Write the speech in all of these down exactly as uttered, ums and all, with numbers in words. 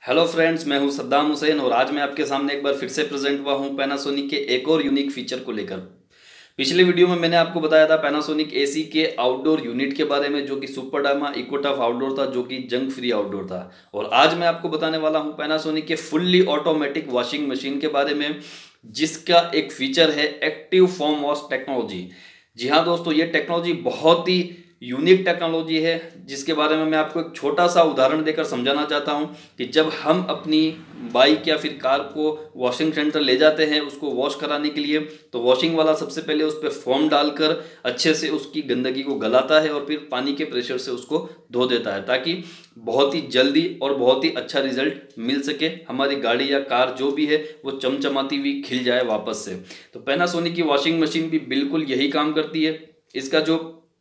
Hello friends, मैं हूं सद्दाम हुसैन और आज मैं आपके सामने एक बार फिर से प्रेजेंट हुआ हूं पैनासोनिक के एक और यूनिक फीचर को लेकर। पिछले वीडियो में मैंने आपको बताया था पैनासोनिक एसी के आउटडोर यूनिट के बारे में, जो कि सुपर डायमा इकोटफ आउटडोर था, जो कि जंग फ्री आउटडोर था। और आज मैं आपको बताने वाला हूं पैनासोनिक के फुल्ली ऑटोमेटिक वॉशिंग मशीन के बारे में, जिसका एक फीचर है एक्टिव फोम वॉश टेक्नोलॉजी। जी हाँ दोस्तों, ये टेक्नोलॉजी बहुत ही यूनिक टेक्नोलॉजी है, जिसके बारे में मैं आपको एक छोटा सा उदाहरण देकर समझाना चाहता हूं कि जब हम अपनी बाइक या फिर कार को वॉशिंग सेंटर ले जाते हैं उसको वॉश कराने के लिए, तो वॉशिंग वाला सबसे पहले उस पर फोम डालकर अच्छे से उसकी गंदगी को गलाता है और फिर पानी के प्रेशर से उसको धो देता है, ताकि बहुत ही जल्दी और बहुत ही अच्छा रिजल्ट मिल सके। हमारी गाड़ी या कार जो भी है वो चमचमाती हुई खिल जाए वापस से। तो पैनासोनिक की वॉशिंग मशीन भी बिल्कुल यही काम करती है। इसका जो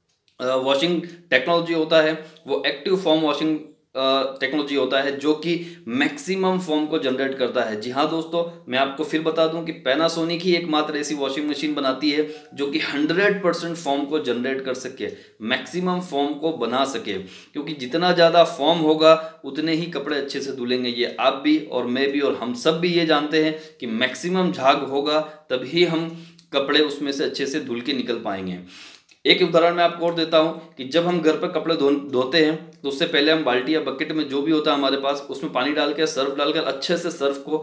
वॉशिंग टेक्नोलॉजी होता है वो एक्टिव फोम वॉशिंग टेक्नोलॉजी होता है, जो कि मैक्सिमम फोम को जनरेट करता है। जी हाँ दोस्तों, मैं आपको फिर बता दूं कि पैनासोनिक ही एकमात्र ऐसी वॉशिंग मशीन बनाती है जो कि हंड्रेड परसेंट फोम को जनरेट कर सके, मैक्सिमम फोम को बना सके। क्योंकि जितना ज़्यादा फोम होगा उतने ही कपड़े अच्छे से धुलेंगे। ये आप भी और मैं भी और हम सब भी ये जानते हैं कि मैक्सिमम झाग होगा तभी हम कपड़े उसमें से अच्छे से धुल के निकल पाएंगे। एक उदाहरण मैं आपको और देता हूं कि जब हम घर पर कपड़े धो धोते हैं तो उससे पहले हम बाल्टी या बकेट में जो भी होता है हमारे पास, उसमें पानी डाल के सर्फ डालकर अच्छे से सर्फ को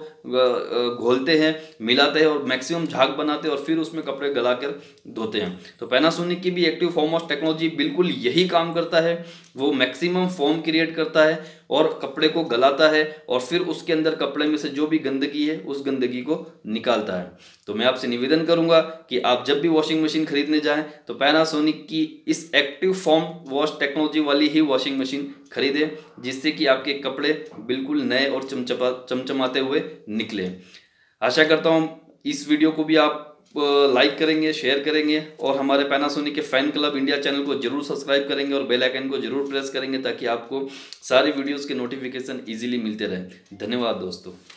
घोलते हैं, मिलाते हैं और मैक्सिमम झाग बनाते हैं और फिर उसमें कपड़े गलाकर धोते हैं। तो पैनासोनिक की भी एक्टिव फोम वॉश टेक्नोलॉजी बिल्कुल यही काम करता है। वो मैक्सिमम फोम क्रिएट करता है और कपड़े को गलाता है और फिर उसके अंदर कपड़े में से जो भी गंदगी है उस गंदगी को निकालता है। तो मैं आपसे निवेदन करूंगा कि आप जब भी वॉशिंग मशीन खरीदने जाएं तो पैनासोनिक की इस एक्टिव फोम वॉश टेक्नोलॉजी वाली ही वॉशिंग मशीन खरीदें, जिससे कि आपके कपड़े बिल्कुल नए और चमचमा चमचमाते हुए निकले। आशा करता हूं इस वीडियो को भी आप लाइक करेंगे, शेयर करेंगे और हमारे पैनासोनिक के फैन क्लब इंडिया चैनल को जरूर सब्सक्राइब करेंगे और बेल आइकन को जरूर प्रेस करेंगे, ताकि आपको सारी वीडियोस के नोटिफिकेशन इजीली मिलते रहे। धन्यवाद दोस्तों।